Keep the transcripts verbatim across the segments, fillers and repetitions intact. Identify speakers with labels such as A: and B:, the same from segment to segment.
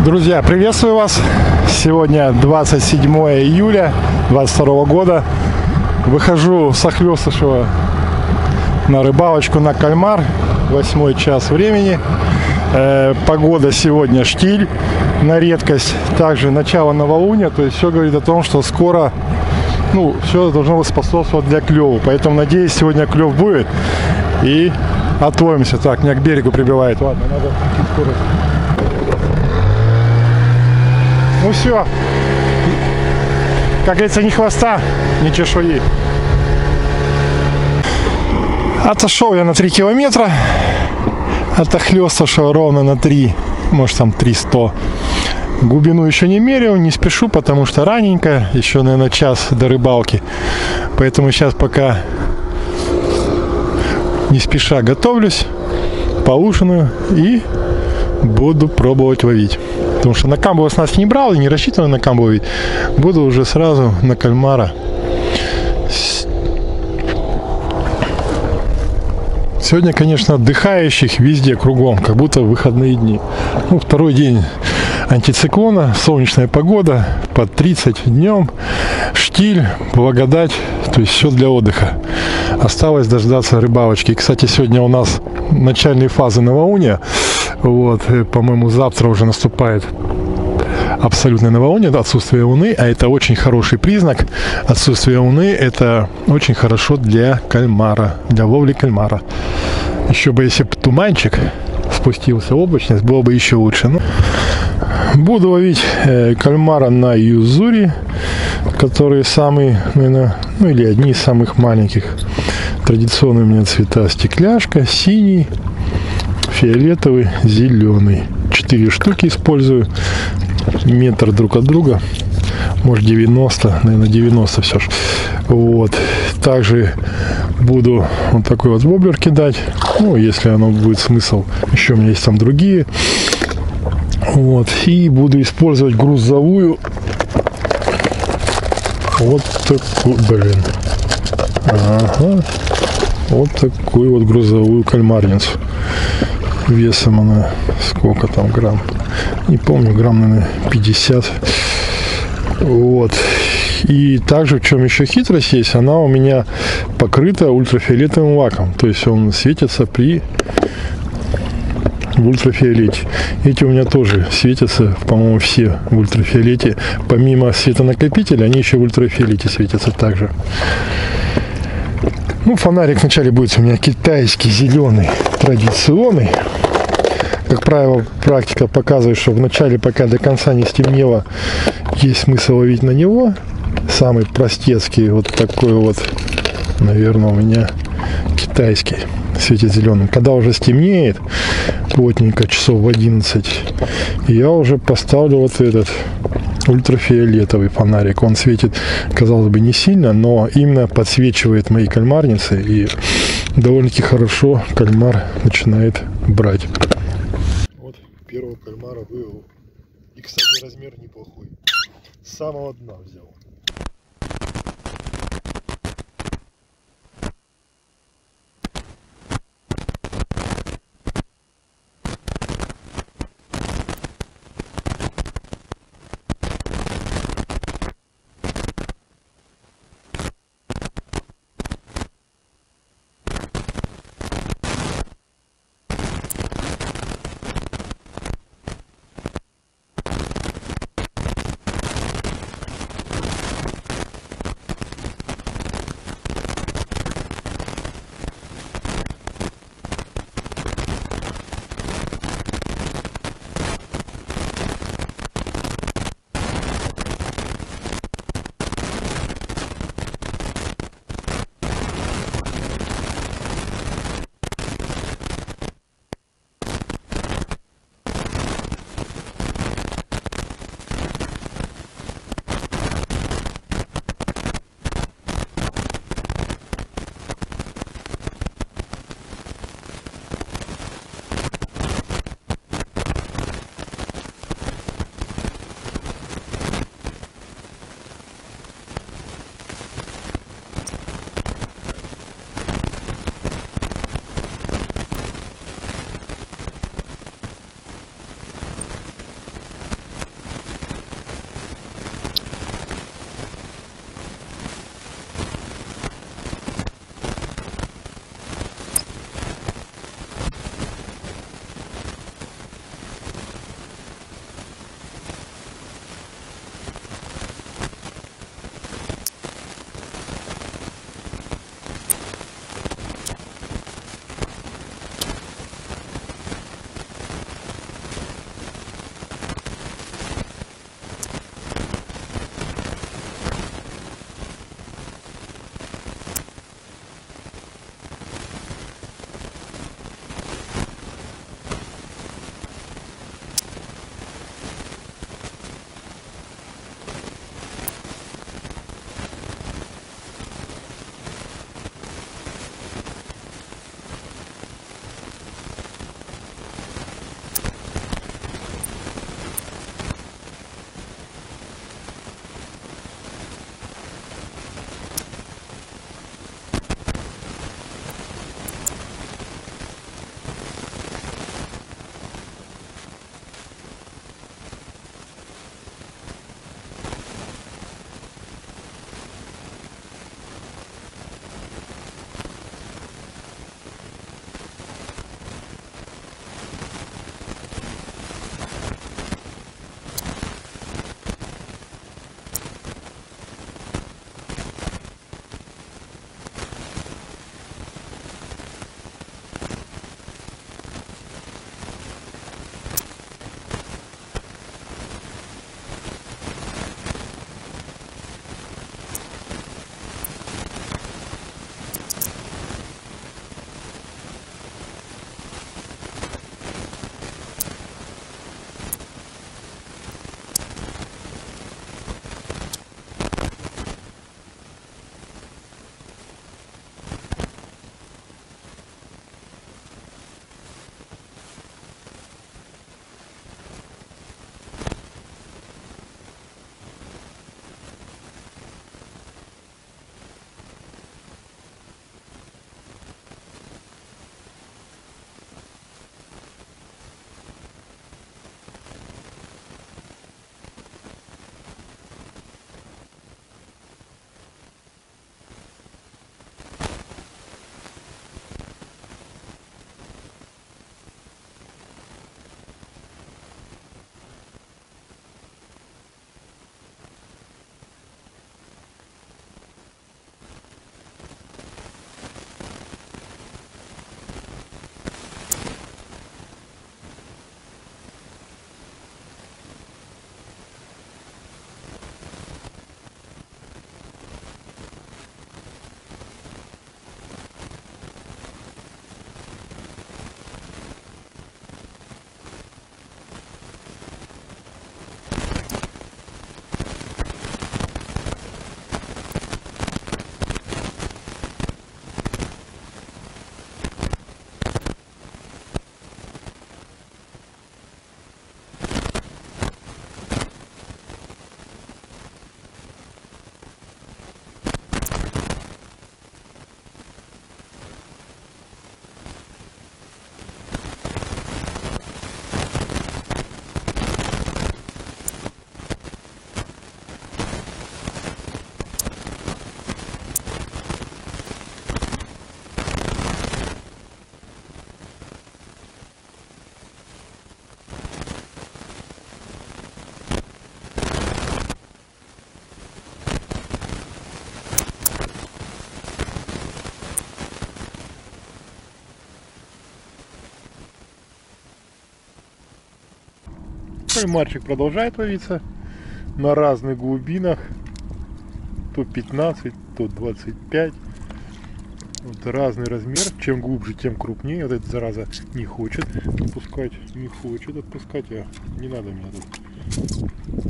A: Друзья, приветствую вас! Сегодня двадцать седьмое июля двадцать второго года. Выхожу с Охлёстышева на рыбалочку на кальмар. Восьмой час времени. Э, погода сегодня штиль на редкость. Также начало новолуния. То есть все говорит о том, что скоро, ну, все должно способствовать для клёва. Поэтому, надеюсь, сегодня клёв будет. И отловимся. Так, меня к берегу прибивает. Ладно, надо скорость. Ну все, как говорится, ни хвоста, ни чешуи. Отошел я на три километра от Охлёстышева, ровно на три, может там триста. Глубину еще не меряю, не спешу, потому что раненько, еще, наверное, час до рыбалки. Поэтому сейчас пока не спеша готовлюсь, поужинаю и буду пробовать ловить. Потому что на камбу с нас не брал и не рассчитываю на камбу ловить. Буду уже сразу на кальмара. Сегодня, конечно, отдыхающих везде кругом, как будто выходные дни. Ну, второй день антициклона, солнечная погода, под тридцать днем, штиль, благодать, то есть все для отдыха. Осталось дождаться рыбалочки. Кстати, сегодня у нас начальные фазы новолуния. Вот, по-моему, завтра уже наступает абсолютное новолуние, отсутствие луны, а это очень хороший признак. Отсутствие луны — это очень хорошо для кальмара, для ловли кальмара. Еще бы, если бы туманчик спустился, облачность, было бы еще лучше. Ну, буду ловить э, кальмара на юзури, которые самые, наверное, ну или одни из самых маленьких. Традиционные у меня цвета: стекляшка, синий, фиолетовый, зеленый. Четыре штуки использую. Метр друг от друга. Может девяносто, наверное, девяносто все же. Вот. Также буду вот такой вот воблер кидать. Ну, если оно будет смысл. Еще у меня есть там другие. Вот. И буду использовать грузовую. Вот такую, блин. Ага. Вот такую вот грузовую кальмарницу. Весом она сколько там грамм? Не помню, грамм, наверное, пятьдесят. Вот. И также, в чем еще хитрость есть, она у меня покрыта ультрафиолетовым лаком. То есть он светится при в ультрафиолете. Эти у меня тоже светятся, по-моему, все в ультрафиолете. Помимо светонакопителя, они еще в ультрафиолете светятся также. Ну, фонарик вначале будет у меня китайский, зеленый, традиционный. Как правило, практика показывает, что вначале, пока до конца не стемнело, есть смысл ловить на него. Самый простецкий, вот такой вот, наверное, у меня китайский, светит зеленым. Когда уже стемнеет, плотненько, часов в одиннадцать, я уже поставлю вот этот ультрафиолетовый фонарик. Он светит, казалось бы, не сильно, но именно подсвечивает мои кальмарницы, и довольно-таки хорошо кальмар начинает брать. Вот первого кальмара вывел. И, кстати, размер неплохой. С самого дна взял. Кальмарчик продолжает ловиться на разных глубинах. То пятнадцать, то двадцать пять. Вот разный размер. Чем глубже, тем крупнее. Вот эта зараза не хочет отпускать. Не хочет отпускать. А не надо мне тут.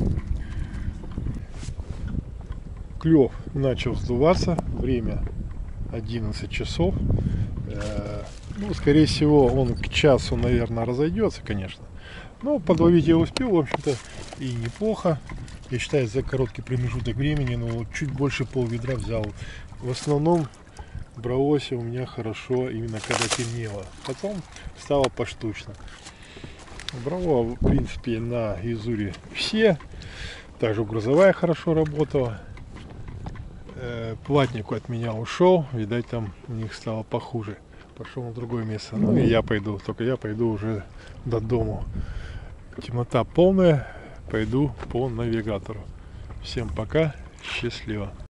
A: Клев начал сдуваться. Время одиннадцать часов. Ну, скорее всего, он к часу, наверное, разойдется, конечно. Но подловить я успел, в общем-то, и неплохо. Я считаю, за короткий промежуток времени, но чуть больше полведра взял. В основном бралось у меня хорошо именно когда темнело. Потом стало поштучно. Брало, в принципе, на Изуре все. Также грузовая хорошо работала. Платник от меня ушел. Видать, там у них стало похуже. Пошел на другое место. Ну и я пойду. Только я пойду уже до дому. Темнота полная. Пойду по навигатору. Всем пока. Счастливо.